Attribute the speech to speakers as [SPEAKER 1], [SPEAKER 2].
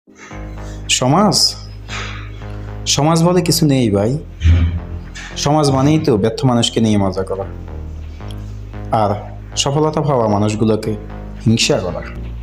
[SPEAKER 1] সমাজ সমাজ বলে কিছু নেই ভাই। সমাজ মানেই তো ব্যর্থ মানুষকে নিয়ে মজা করা আর সফলতা পাওয়া মানুষগুলোকে হিংসা করা।